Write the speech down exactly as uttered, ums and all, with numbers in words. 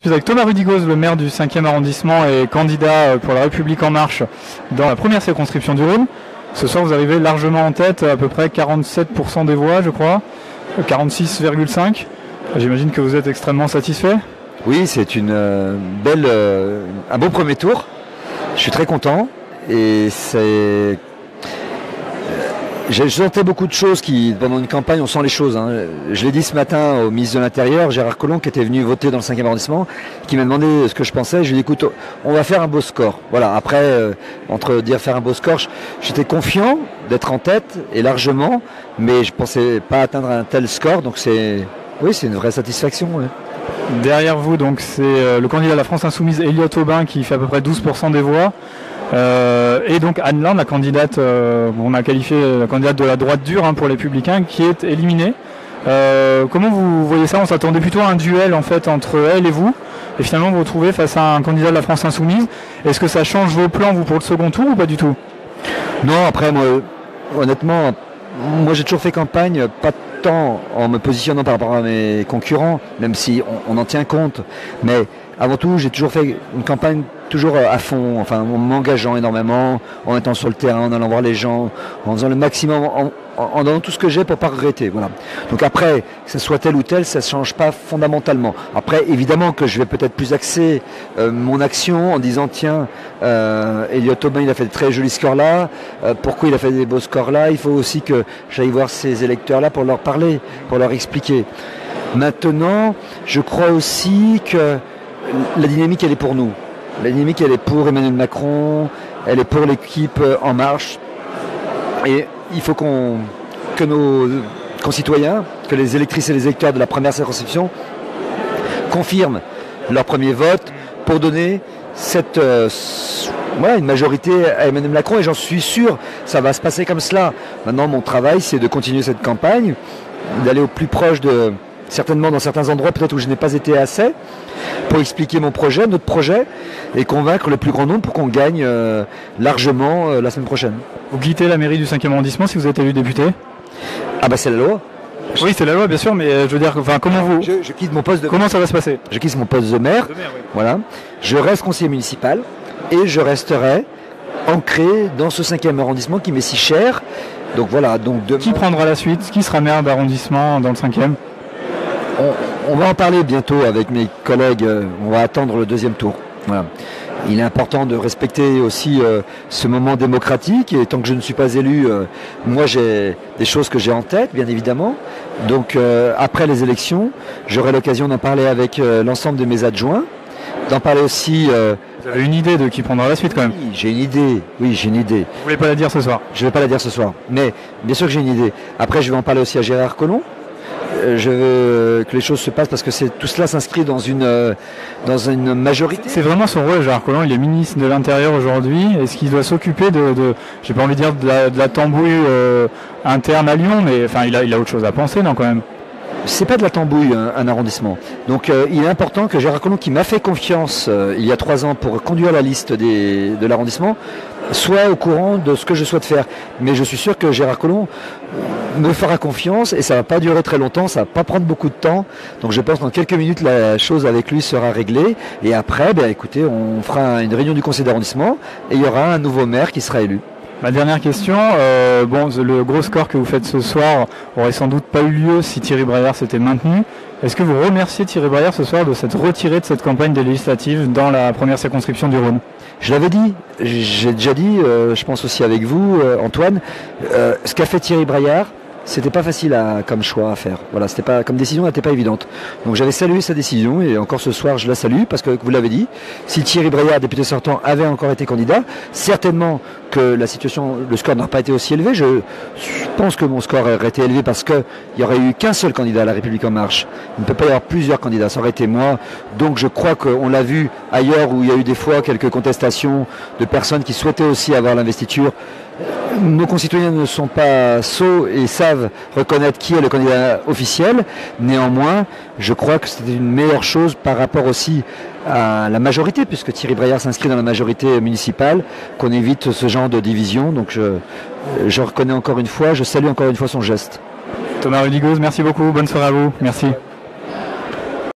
Je suis avec Thomas Rudigoz, le maire du cinquième arrondissement et candidat pour La République En Marche dans la première circonscription du Rhône. Ce soir, vous arrivez largement en tête, à peu près quarante-sept pour cent des voix, je crois, quarante-six virgule cinq. J'imagine que vous êtes extrêmement satisfait. Oui, c'est une euh, belle, euh, un bon premier tour. Je suis très content et c'est... J'ai sentais beaucoup de choses qui, pendant une campagne, on sent les choses. Hein. Je l'ai dit ce matin au ministre de l'Intérieur, Gérard Collomb, qui était venu voter dans le cinquième arrondissement, qui m'a demandé ce que je pensais. Je lui ai dit, écoute, on va faire un beau score. Voilà. Après, euh, entre dire faire un beau score, j'étais confiant d'être en tête et largement, mais je pensais pas atteindre un tel score. Donc c'est, oui, c'est une vraie satisfaction. Ouais. Derrière vous, donc, c'est euh, le candidat de la France Insoumise, Elliott Aubin, qui fait à peu près douze pour cent des voix. Euh, et donc Anne Land, la candidate, euh, on a qualifié la candidate de la droite dure hein, pour les Républicains, qui est éliminée. Euh, comment vous voyez ça? On s'attendait plutôt à un duel en fait entre elle et vous, et finalement vous vous retrouvez face à un candidat de la France Insoumise. Est-ce que ça change vos plans vous pour le second tour ou pas du tout? Non, après moi, honnêtement, moi j'ai toujours fait campagne, pas tant en me positionnant par rapport à mes concurrents, même si on, on en tient compte, mais avant tout j'ai toujours fait une campagne toujours à fond, enfin en m'engageant énormément, en étant sur le terrain, en allant voir les gens, en faisant le maximum, en, en, en donnant tout ce que j'ai pour pas regretter. Voilà. Donc après, que ce soit tel ou tel, ça ne change pas fondamentalement. Après, évidemment que je vais peut-être plus axer euh, mon action en disant tiens, euh, Elliott Aubin il a fait de très jolis scores là, euh, pourquoi il a fait des beaux scores là, il faut aussi que j'aille voir ces électeurs là pour leur parler, pour leur expliquer. Maintenant, je crois aussi que la dynamique elle est pour nous. La dynamique, elle est pour Emmanuel Macron, elle est pour l'équipe En Marche. Et il faut qu'on, que nos concitoyens, que les électrices et les électeurs de la première circonscription confirment leur premier vote pour donner cette, euh, voilà, une majorité à Emmanuel Macron. Et j'en suis sûr, ça va se passer comme cela. Maintenant, mon travail, c'est de continuer cette campagne, d'aller au plus proche de... certainement dans certains endroits peut-être où je n'ai pas été assez, pour expliquer mon projet, notre projet, et convaincre le plus grand nombre pour qu'on gagne euh, largement euh, la semaine prochaine. Vous quittez la mairie du cinquième arrondissement si vous êtes élu député? Ah bah c'est la loi. Oui, c'est la loi bien sûr, mais euh, je veux dire, enfin, comment vous... Je, je quitte mon poste de... Comment ça va se passer? Je quitte mon poste de maire, de maire oui. Voilà. Je reste conseiller municipal, et je resterai ancré dans ce cinquième arrondissement qui m'est si cher. Donc voilà, donc demain... Qui prendra la suite? Qui sera maire d'arrondissement dans le cinquième? On, on va en parler bientôt avec mes collègues, euh, on va attendre le deuxième tour. Voilà. Il est important de respecter aussi euh, ce moment démocratique et tant que je ne suis pas élu, euh, moi j'ai des choses que j'ai en tête, bien évidemment. Donc euh, après les élections, j'aurai l'occasion d'en parler avec euh, l'ensemble de mes adjoints, d'en parler aussi... Euh, Vous avez une idée de qui prendra la suite quand même? Oui, j'ai une idée, oui j'ai une idée. Vous voulez pas la dire ce soir? Je ne vais pas la dire ce soir, mais bien sûr que j'ai une idée. Après je vais en parler aussi à Gérard Collomb. Je veux que les choses se passent parce que c'est, tout cela s'inscrit dans une, euh, dans une majorité. C'est vraiment son rôle, Gérard Collomb, il est ministre de l'Intérieur aujourd'hui. Est-ce qu'il doit s'occuper de, de j'ai pas envie de dire de la, de la tambouille euh, interne à Lyon, mais enfin il a, il a autre chose à penser, non quand même? C'est pas de la tambouille, un, un arrondissement. Donc euh, il est important que Gérard Collomb, qui m'a fait confiance euh, il y a trois ans pour conduire la liste des, de l'arrondissement, soit au courant de ce que je souhaite faire. Mais je suis sûr que Gérard Collomb me fera confiance et ça va pas durer très longtemps, ça va pas prendre beaucoup de temps. Donc je pense que dans quelques minutes la chose avec lui sera réglée et après, ben écoutez, on fera une réunion du conseil d'arrondissement et il y aura un nouveau maire qui sera élu. Ma dernière question, euh, bon, le gros score que vous faites ce soir aurait sans doute pas eu lieu si Thierry Braillard s'était maintenu. Est-ce que vous remerciez Thierry Braillard ce soir de s'être retiré de cette campagne des législatives dans la première circonscription du Rhône? Je l'avais dit, j'ai déjà dit, euh, je pense aussi avec vous, euh, Antoine, euh, ce qu'a fait Thierry Braillard, c'était pas facile à, comme choix à faire. Voilà, c'était pas, comme décision, elle n'était pas évidente. Donc j'avais salué sa décision et encore ce soir je la salue parce que vous l'avez dit, si Thierry Braillard, député sortant, avait encore été candidat, certainement que la situation, le score n'aurait pas été aussi élevé. Je, je pense que mon score aurait été élevé parce qu'il n'y aurait eu qu'un seul candidat à La République En Marche. Il ne peut pas y avoir plusieurs candidats, ça aurait été moi. Donc je crois qu'on l'a vu ailleurs où il y a eu des fois quelques contestations de personnes qui souhaitaient aussi avoir l'investiture. Nos concitoyens ne sont pas sots et savent reconnaître qui est le candidat officiel. Néanmoins, je crois que c'était une meilleure chose par rapport aussi à la majorité, puisque Thierry Braillard s'inscrit dans la majorité municipale, qu'on évite ce genre de division. Donc je, je reconnais encore une fois, je salue encore une fois son geste. Thomas Rudigoz, merci beaucoup, bonne soirée à vous, merci.